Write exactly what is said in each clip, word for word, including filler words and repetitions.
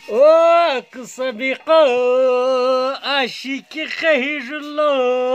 Oh, que sabiqa ashiki khejlo.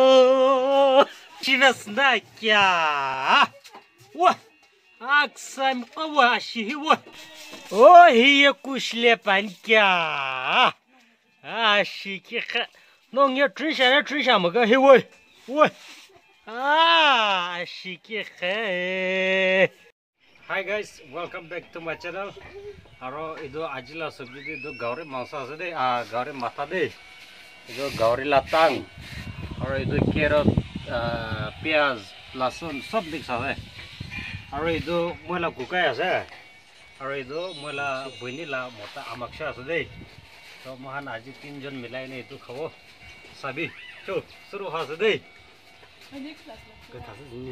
Chivasna kya? Wa aksam qawa ashi wa. Oh, hiya kushle pan kya? Ashiki khe. Nong ya trisha na trisha maga he wa. Wa. Ah, ashiki khe. Hi guys, welcome back to my channel. Aro ido ajila sabji de do gauri mangsa ase de a gauri mata de ido gauri latang aro ido carrot pyaz lasun sob dik ase aro ido moila kukai ase aro ido moila boini la mota amaksha ase de to mohan aji tin jon milai ne itu khabo sabi chu suru ase de kata ase ni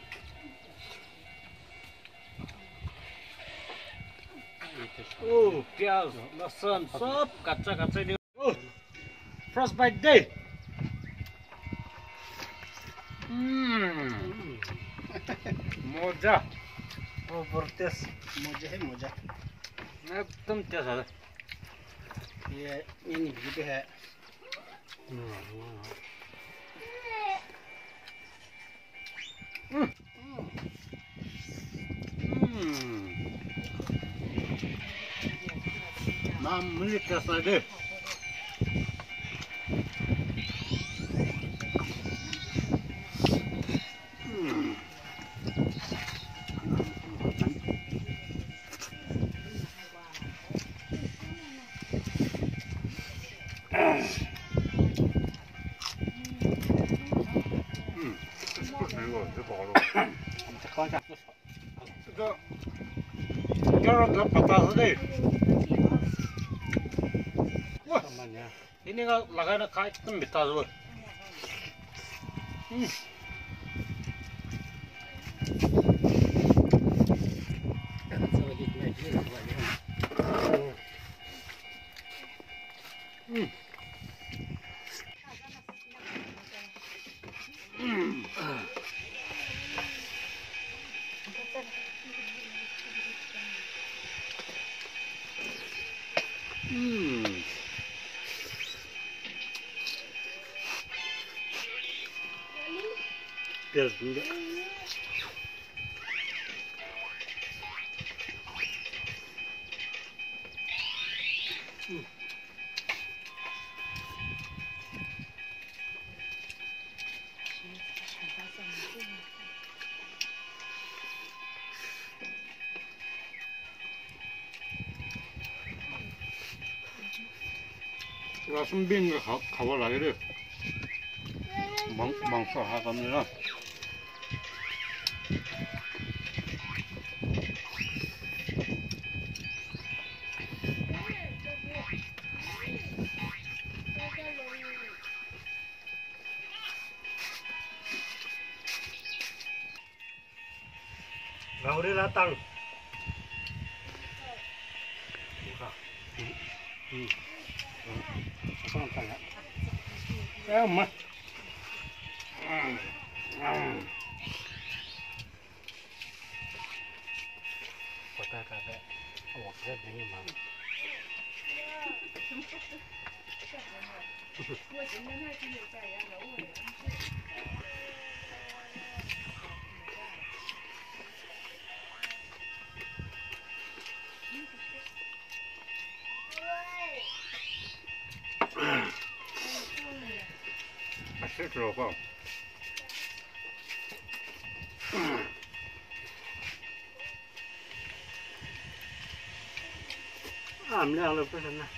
Oh, pyaz, lasan, सब कच्चा कच्चा नि oh first bite day mm मजा जबरदस्त मजा है मजा एकदम तेज है ये ये नहीं भी है Mam milik kasade. Hmm. Ini nggak lagana kait kan beta tuh. Hmm. Hmm. Hmm. Hmm. Biraz burada. Hmm. Rasım bin de hava lagi Bang bangsa hakamnya. Gauri latang. Hmm. Apa latang ya? Eh, mah. Kata kata, awak saya dengi mana? Asyik terlalu. Am量了不是呢，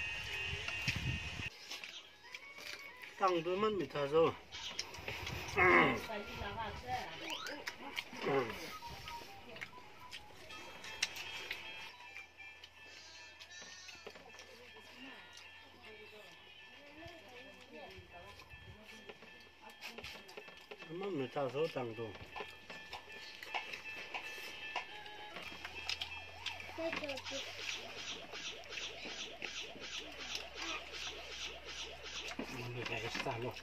当多么米他肉，嗯，嗯，什么米他肉当多。Ini kayak stalo.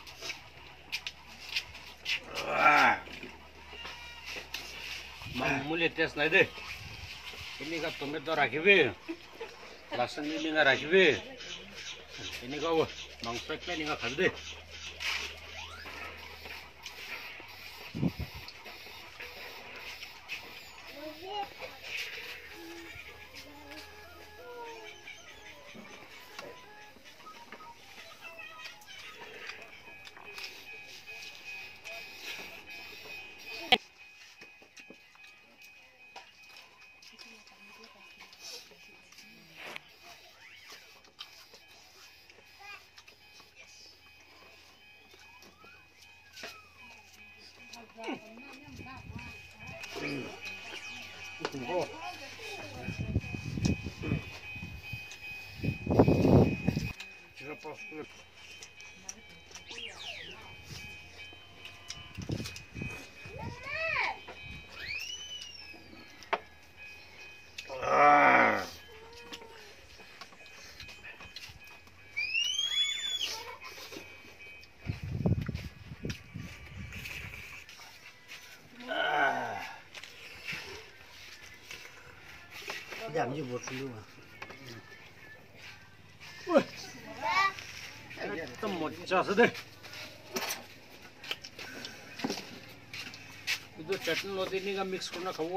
Mam মামুলি test নাই দেই এনেকুৱা tomato ৰাখিবি Lachan এনেকুৱা ৰাখিবি এনেকুৱা মাংস একলাই এনেকুৱা খাবি দেই Oh. Já posso comer. Ah. Giảm như bột luôn à? Ui, tầm một giờ rồi đây. Itu chutney lo ini kan mix karena kau.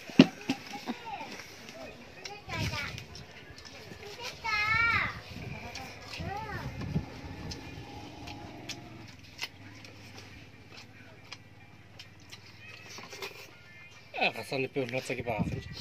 Ah, kasar lebih berat lagi pak.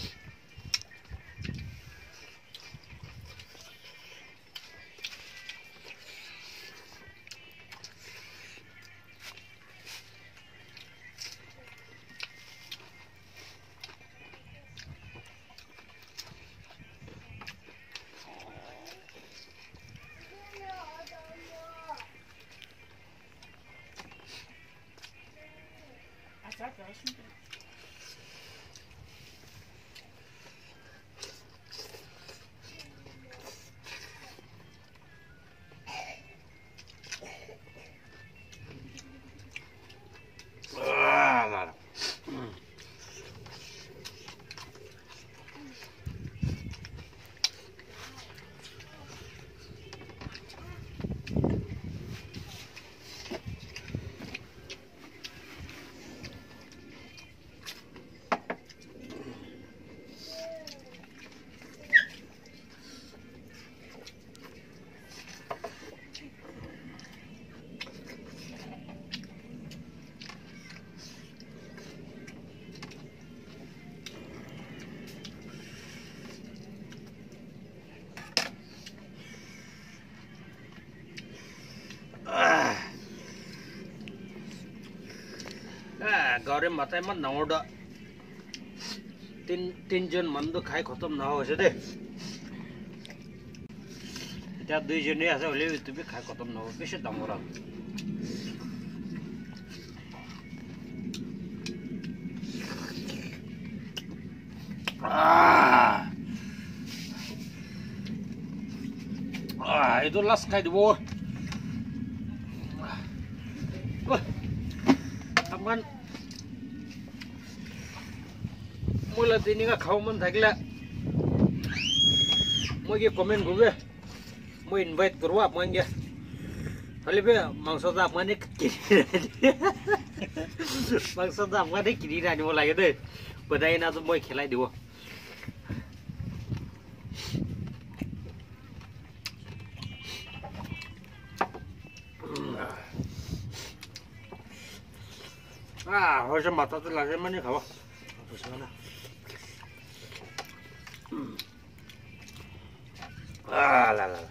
Gauri matai man nauda tin tin jon mandu khai khatam na hoise de ta dui jon ni ase hole tu bi khai khatam na ho beshi damora ah ah itu last khai dibo wah aman Mula tini ka kauman thakila, moi ke comment gube, moi invite kurwa moi nge, hali be mangsa da mane kiri, mangsa da mane kiri rani mo lagi deh, badai na tu moi khilai diwo. Ah, hoje mata tu lagi mana kau? Apa sana? Ah, la la.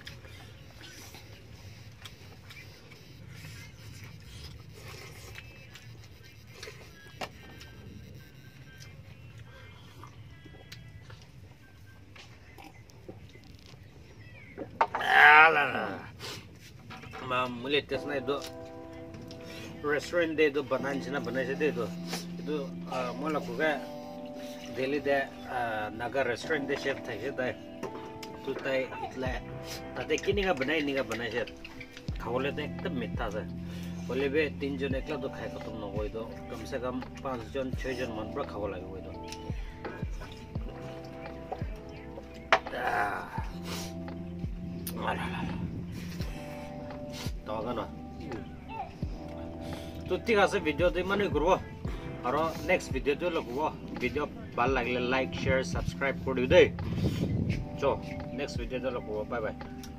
Ah, la la. Mam mulai tes na itu restaurant deh itu banan cina banan sih itu itu malah buka Delhi deh Naga restaurant deh chef thai sih deh tu thai itlah tapi kini nggak banan ini nggak banan sih kau lihat ekdom mita sih হলে বে তিনজন একলা তো খাই খতম নকই তো কমসে কম পাঁচজন ছয়জন মান পুরা খাব লাগিব তো তখন তো ঠিক আছে ভিডিও তো মানে করব আর নেক্সট ভিডিও তো লগব ভিডিও ভাল লাগলে লাইক শেয়ার সাবস্ক্রাইব করে দিও দে চো নেক্সট ভিডিও তো লগব বাই বাই